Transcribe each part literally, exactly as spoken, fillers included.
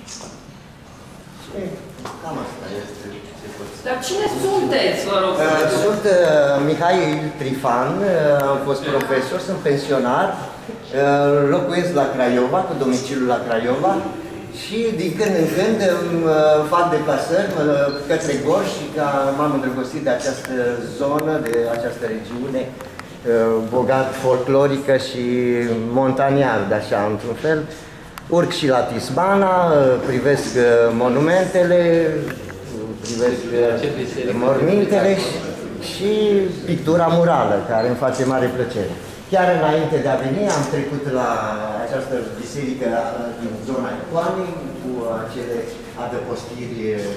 Cam asta este. Dar cine sunteți, vă rog? Sunt Mihai Trifan, am fost profesor, sunt pensionar, locuiesc la Craiova, cu domiciliul la Craiova și din când în când îmi fac deplasări către Gorj și că m-am îndrăgostit de această zonă, de această regiune bogat folclorică și montaniardă, așa, într-un fel. Urc și la Tismana, privesc monumentele, privesc mormintele și, și pictura murală, care îmi face mare plăcere. Chiar înainte de a veni, am trecut la această biserică din zona Icoanei, cu acele adăpostiri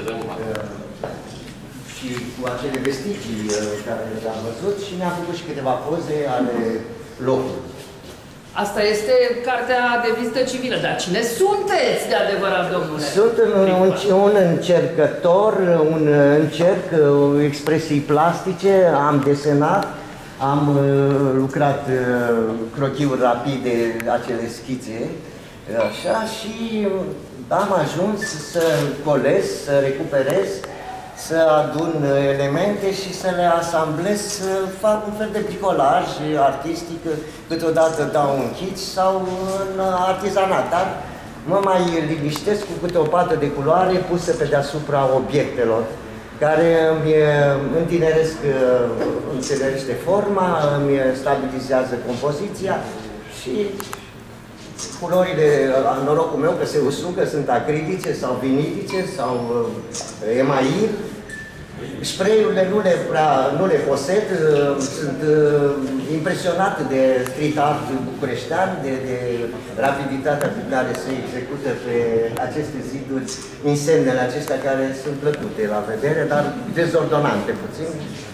și cu acele vestigii care le-am văzut și mi-am făcut și câteva poze ale locului. Asta este cartea de vizită civilă, dar cine sunteți de adevărat, domnule? Sunt un, un, un încercător, un încerc, expresii plastice, am desenat, am lucrat crochiuri rapide, acele schițe, așa, și am ajuns să colez, să recuperez, să adun elemente și să le asamblez, să fac un fel de bricolaj artistic, câteodată dau un kit sau în artizanat, dar mă mai liniștesc cu câte o pată de culoare pusă pe deasupra obiectelor, care îmi întineresc, întinerește forma, îmi stabilizează compoziția și culorile, norocul meu că se usucă, sunt acrilice sau vinilice sau email. Spray-urile nu le, prea, nu le posed, sunt impresionat de street art bucureștean, de, de rapiditatea pe care se execută pe aceste ziduri insemnele acestea care sunt plăcute la vedere, dar dezordonante puțin,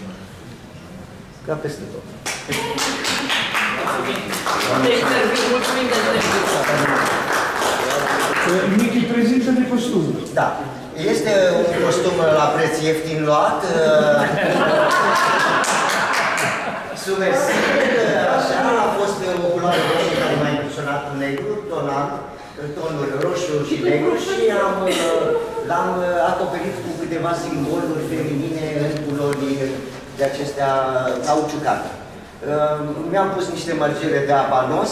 ca peste tot. Michi, prezintă-ne costumul. Da. Este un costum la preț ieftin luat, subversiv, așa, a fost o culoare roșie care m-a impresionat cu negru, tonal, tonuri roșu și negru și l-am acoperit cu câteva simboluri feminine în culori de acestea cauciucate. Mi-am pus niște mărgele de abanos,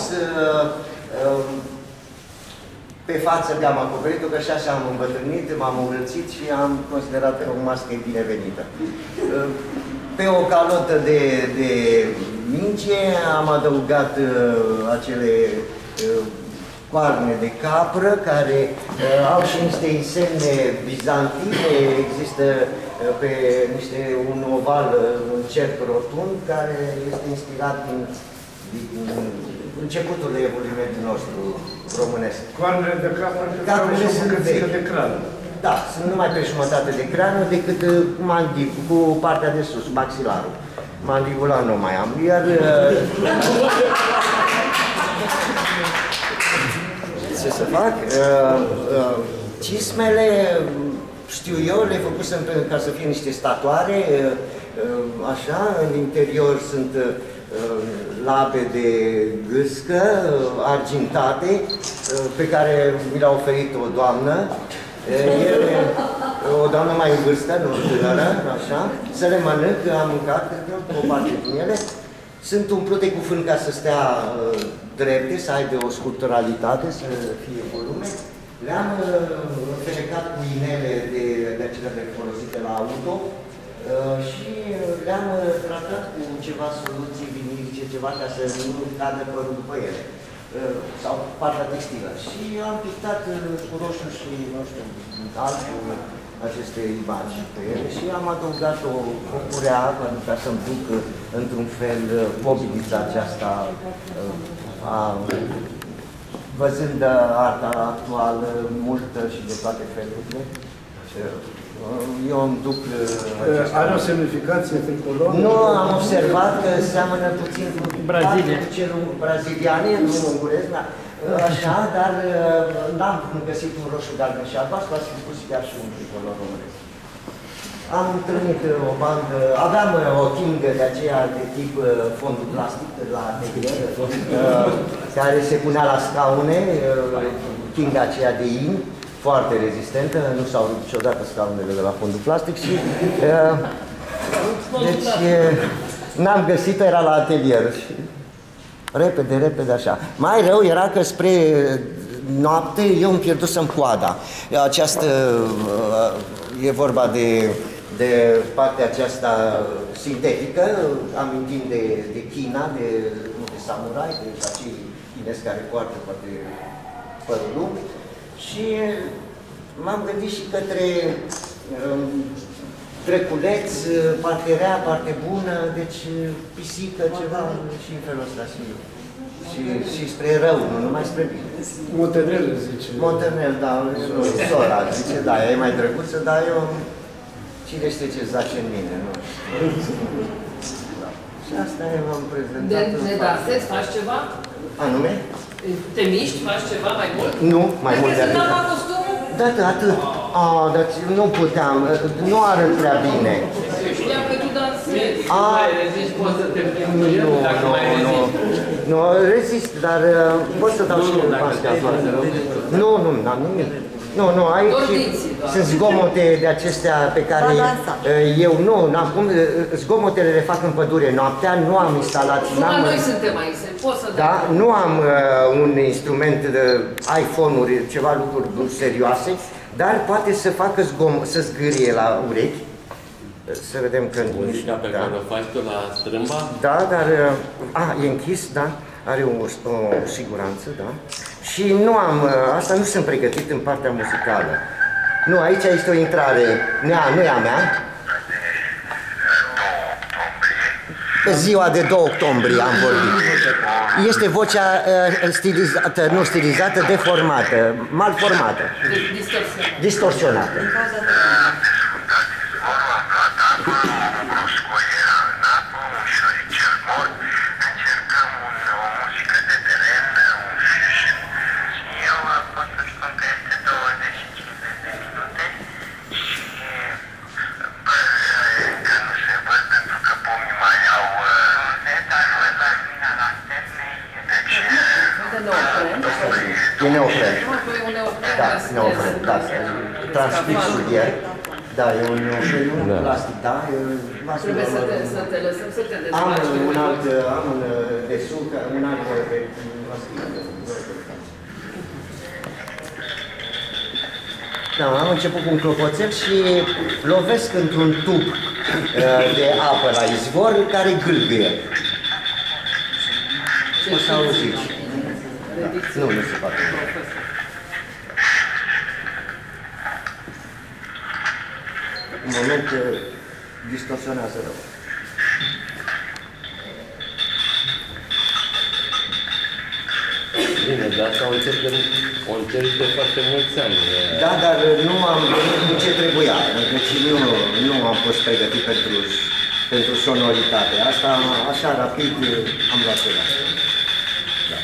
pe față mi-am acoperit-o, că și așa am îmbătrânit, m-am învârțit și am considerat că o mască e binevenită. Pe o calotă de, de minge am adăugat acele coarne de capră, care au și niște insemne bizantine, există pe niște un oval, un cerc rotund, care este inspirat din, din începutul evenimentului nostru românesc. Coarnele de capră, caprele sunt vechi. De crană. Da, sunt numai pe jumătate de crană decât mandib, cu partea de sus, maxilarul. Mandibula nu mai am. Iar ce să fac? Cismele, știu eu, le făcusem ca să fie niște statuare, așa, în interior sunt labe de gâscă, argintate, pe care mi l-a oferit o doamnă. Ele, o doamnă mai în vârstă, nu tânără, așa, să le mănânc, am mâncat, cred că o parte din ele. Sunt umplute cu fân ca să stea drepte, să aibă o sculpturalitate, să fie volume. Le-am felecat cu inele de, de acelea folosite la auto și le-am tratat cu ceva soluții vinilice, ceva ca să nu cadă părul după ele. Sau partea textilă. Și am pictat cu roșu și, nu știu, altul aceste imagini pe ele și am adăugat o, o curea ca să-mi duc într-un fel mobilița aceasta a, văzând arta actuală multă și de toate felurile. Eu îmi duc... Are o semnificație tricolor? Nu, am observat că seamănă puțin cu Brazilia. Celul braziliane, nu ungurez, așa, dar n-am găsit un roșu, galben și albastru, ați spus chiar și un tricolor românesc. Am întâlnit o bandă, aveam o tingă de aceea de tip fondul plastic, la atelier, care se punea la scaune, tinga aceea de in, foarte rezistentă, nu s-au rupt niciodată scaunele de la fondul plastic și deci n-am găsit-o, era la atelier și repede, repede așa. Mai rău era că spre noapte eu îmi pierdusem coada. Această, e vorba de, de partea aceasta sintetică, amintind de, de China, de, de samurai, de acei chinezi care poartă poate părul lung. Și m-am gândit și către um, drăculeț, parte rea, parte bună, deci pisică, ceva și în felul ăsta și, și, și spre rău, nu numai spre bine. Montenel, zice. Montenel, da, sora, zice, da, ea e mai drăguță, dar eu, cine știe ce zace în mine, nu? Da. Și asta e, m-am prezentat. De nedarsezi, faci ceva? Anume? Te miști, faci ceva mai mult? Nu, mai mult de atât. Te la costumul? Da, da, atât. A, dar nu puteam, nu arăt prea bine. Știam că tu dansezi. A, mai rezisti, poți să te plimbi nu, dacă nu, mai rezisti. Nu, rezist, dar uh, pot să dau și masca afară. Nu, nu, n-am nimic. Nu, nu, aici sunt zgomote de acestea pe care uh, eu nu, n-am cum, uh, zgomotele le fac în pădure noaptea, nu am instalat. Numai noi suntem aici, poți să dai. Da, nu am uh, un instrument de iPhone-uri, ceva lucruri serioase, dar poate să facă zgomot, să zgârie la urechi. Să vedem când... Muzica pe da. care o faci tu la strâmba? Da, dar... A, e închis, da. Are o, o siguranță, da. Și nu am... Asta nu sunt pregătit în partea muzicală. Nu, aici este o intrare. Nea, nu e a mea. Pe ziua de doi octombrie am vorbit. Este vocea uh, stilizată, nu stilizată, deformată, malformată. Distorsionată. Distorsionată. E neopren. Da, neopren, da. Transfixul e. Da, e un neopren, un da. plastic, da. Trebuie să te, să te lăsăm să te am desfaci. un alt, am un de suc, un alt de... Da, am început cu un clopoțel și lovesc într-un tub de apă la izvor care gâlgâie. O să auziți. Da. Nu, nu se poate. În moment distorsionează rău. Bine, dar asta o încerc, o încerc de foarte mulți ani. Da, dar nu am venit ce trebuia. Deci nu, nu am fost pregătit pentru, pentru sonoritate. Asta, așa, rapid, am luat ceva. Da.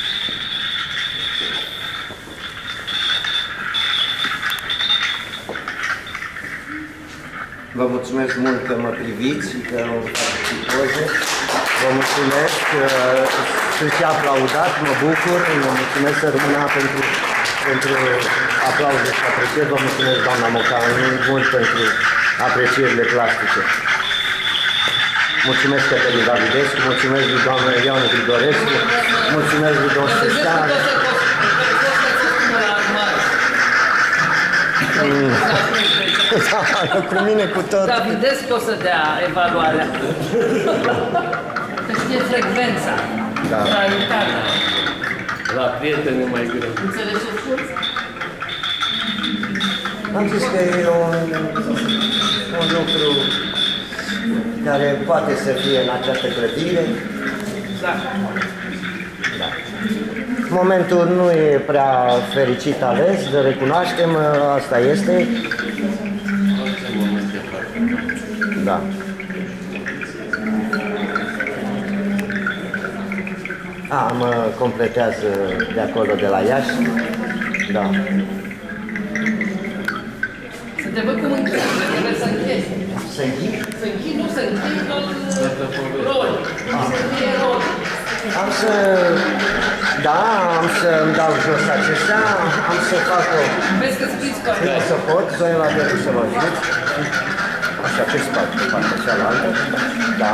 Vă mulțumesc mult că mă priviți, că îmi faceți poze. Vă mulțumesc că sunt și aplaudat, mă bucur, vă mulțumesc să rămână pentru, pentru aplauze și aprecieri. Vă mulțumesc, doamna Mocanu, mult pentru aprecierile plastice. Mulțumesc Cătălin Davidescu, mulțumesc lui doamna Ioana Grigorescu, mulțumesc lui domnul Șușan. Da, cu mine cu tot. Davidescu o să dea evaluarea. Că știe frecvența, da. realitatea. La prieteni e mai greu. Înțelegi ce spun? Am zis că e un, un lucru care poate să fie în această clădire. Da. Da. Momentul nu e prea fericit ales, le recunoaștem, asta este. Da. A, mă completează de acolo, de la Iași. Da. Să te văd cum închei, trebuie să închei. Să închid? Să închid, nu să închei tot rol. Să încheie rol. Am să... Da, am să-mi dau jos acestea, am să fac o... Vezi că spriți cu Cât o să pot, doi la de să mă ajut. Așa, pe spate, pe partea cealaltă. Da.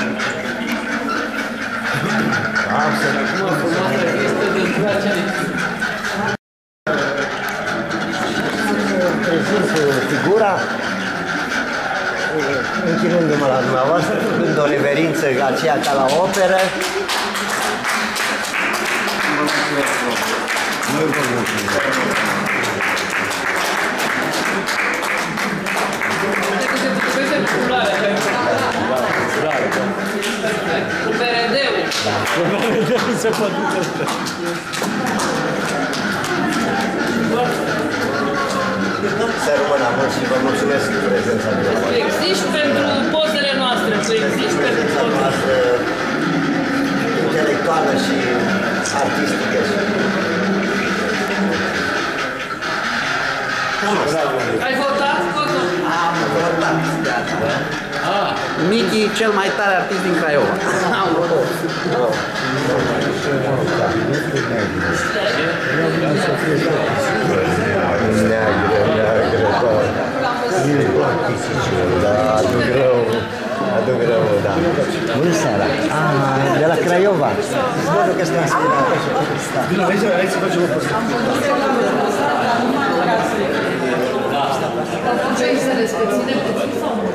Da, am să... Mă, frumoasă este de trage. Prezint figura, închinându-mă la dumneavoastră, făcând o reverință aceea ca la operă. Cu B R D-ul. Cu B R D-ul se poate. Să rămână mult și vă mulțumesc pentru prezența dumneavoastră. Existi pentru pozele noastre, tu existi pentru pozele noastre intelectuală și artistică. Ai votat? Am votat, da. Ah, Michi, cel mai tare artist din Craiova. Am votat. Neagră, neagră, da. Da, aduc rău. Aduc rău, da. Bună seara. Ah, de la Craiova. Spune că sunt inspirat. Bine, aici, aici să facem o poză. Vrei să le ține puțin sau nu?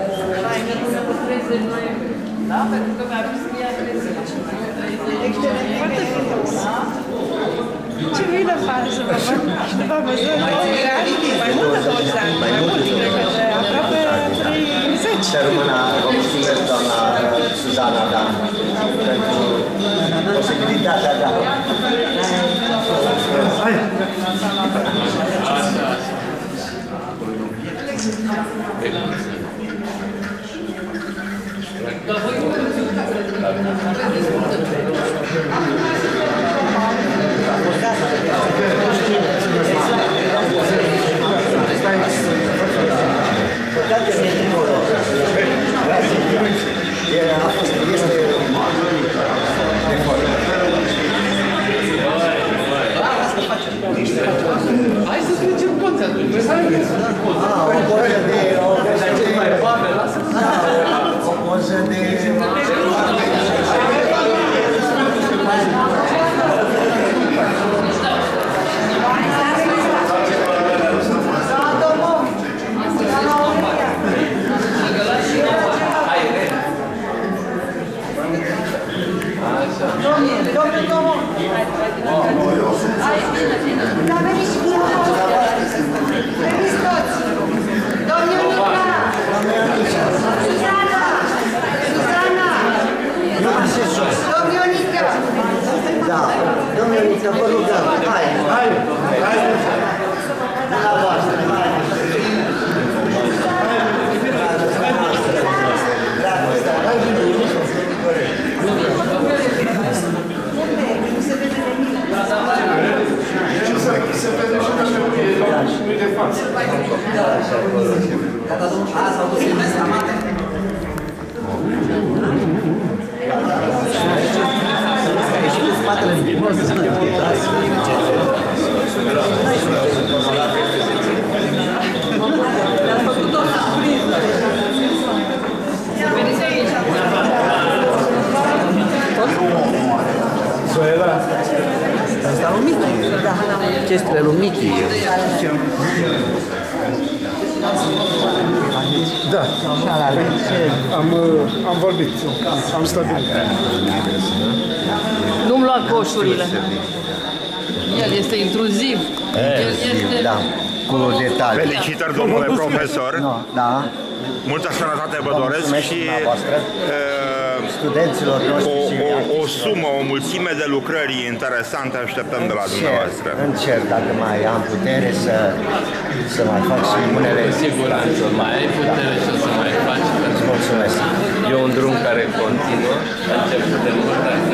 Da, pentru că mi-a pus mie agresiv. Excelent, foarte frumos. Ce vină faci să vă văd? Și v-am văzut mai mult de douăzeci de ani, mai mult, cred că de aproape treizeci. Să rămână, vă mulțumesc, doamna Suzana, da, pentru posibilitatea, da. Hai! Hai să trecem toți atunci. Ah, o poză de... O poză de... Da, domnule Nică, vă rugăm, hai, hai, hai, la voastră, hai. Se vede și că nu e de față. Asta lui Michi. Chestiile lui Michi. Da, am, am vorbit, am stabilit. Nu-mi lua coșurile. El este intruziv. El este... Da, cu detalii. Felicitări, domnule profesor. No, da. Multă sănătate vă doresc și studenților noștri o, și o, o sumă, o mulțime de lucrări interesante așteptăm de la dumneavoastră. Încerc, dacă mai am putere, să, să mai fac și unele... Cu siguranță, mai ai putere și o să mai faci. Mulțumesc. E un drum care continuă, a început de mult